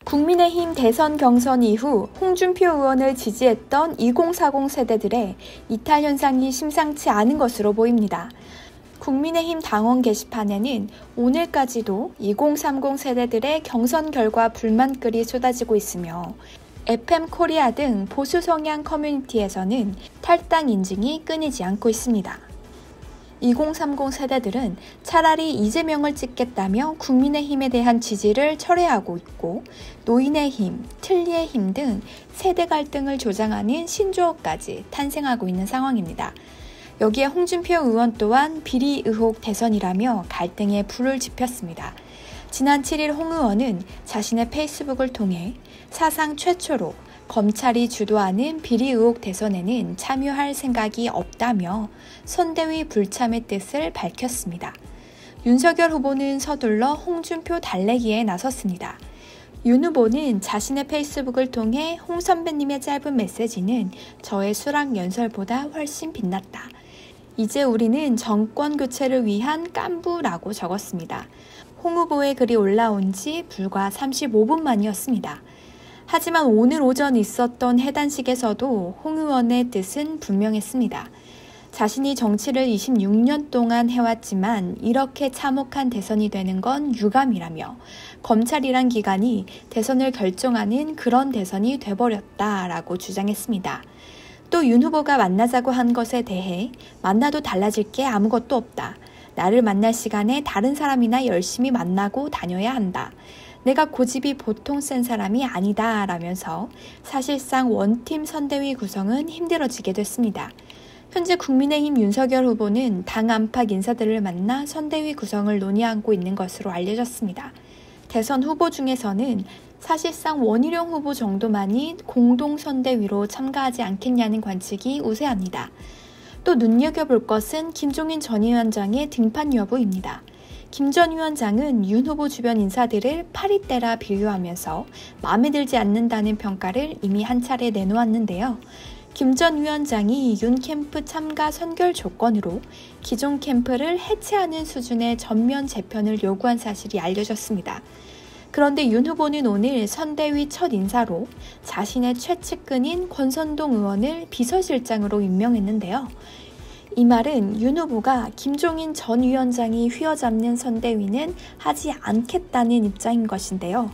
국민의힘 대선 경선 이후 홍준표 의원을 지지했던 2040 세대들의 이탈 현상이 심상치 않은 것으로 보입니다. 국민의힘 당원 게시판에는 오늘까지도 2030 세대들의 경선 결과 불만글이 쏟아지고 있으며 FM 코리아 등 보수 성향 커뮤니티에서는 탈당 인증이 끊이지 않고 있습니다. 2030 세대들은 차라리 이재명을 찍겠다며 국민의힘에 대한 지지를 철회하고 있고 노인의 힘, 틀리의 힘 등 세대 갈등을 조장하는 신조어까지 탄생하고 있는 상황입니다. 여기에 홍준표 의원 또한 비리 의혹 대선이라며 갈등에 불을 지폈습니다. 지난 7일 홍 의원은 자신의 페이스북을 통해 사상 최초로 검찰이 주도하는 비리 의혹 대선에는 참여할 생각이 없다며 선대위 불참의 뜻을 밝혔습니다. 윤석열 후보는 서둘러 홍준표 달래기에 나섰습니다. 윤 후보는 자신의 페이스북을 통해 홍 선배님의 짧은 메시지는 저의 수락 연설보다 훨씬 빛났다. 이제 우리는 정권 교체를 위한 깐부라고 적었습니다. 홍 후보의 글이 올라온 지 불과 35분 만이었습니다. 하지만 오늘 오전 있었던 해단식에서도 홍 의원의 뜻은 분명했습니다. 자신이 정치를 26년 동안 해왔지만 이렇게 참혹한 대선이 되는 건 유감이라며 검찰이란 기관이 대선을 결정하는 그런 대선이 돼버렸다라고 주장했습니다. 또 윤 후보가 만나자고 한 것에 대해 만나도 달라질 게 아무것도 없다. 나를 만날 시간에 다른 사람이나 열심히 만나고 다녀야 한다. 내가 고집이 보통 센 사람이 아니다 라면서 사실상 원팀 선대위 구성은 힘들어지게 됐습니다. 현재 국민의힘 윤석열 후보는 당 안팎 인사들을 만나 선대위 구성을 논의하고 있는 것으로 알려졌습니다. 대선 후보 중에서는 사실상 원희룡 후보 정도만이 공동선대위로 참가하지 않겠냐는 관측이 우세합니다. 또 눈여겨볼 것은 김종인 전 위원장의 등판 여부입니다. 김 전 위원장은 윤 후보 주변 인사들을 파리떼라 비유하면서 마음에 들지 않는다는 평가를 이미 한 차례 내놓았는데요. 김 전 위원장이 윤 캠프 참가 선결 조건으로 기존 캠프를 해체하는 수준의 전면 재편을 요구한 사실이 알려졌습니다. 그런데 윤 후보는 오늘 선대위 첫 인사로 자신의 최측근인 권선동 의원을 비서실장으로 임명했는데요. 이 말은 윤 후보가 김종인 전 위원장이 휘어잡는 선대위는 하지 않겠다는 입장인 것인데요.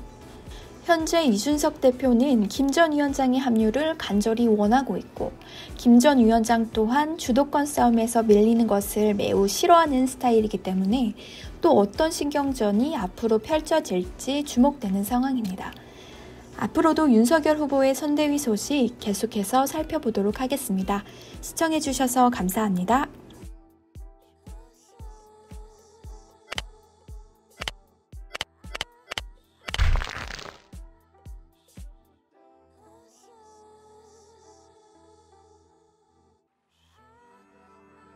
현재 이준석 대표는 김 전 위원장의 합류를 간절히 원하고 있고 김 전 위원장 또한 주도권 싸움에서 밀리는 것을 매우 싫어하는 스타일이기 때문에 또 어떤 신경전이 앞으로 펼쳐질지 주목되는 상황입니다. 앞으로도 윤석열 후보의 선대위 소식 계속해서 살펴보도록 하겠습니다. 시청해주셔서 감사합니다.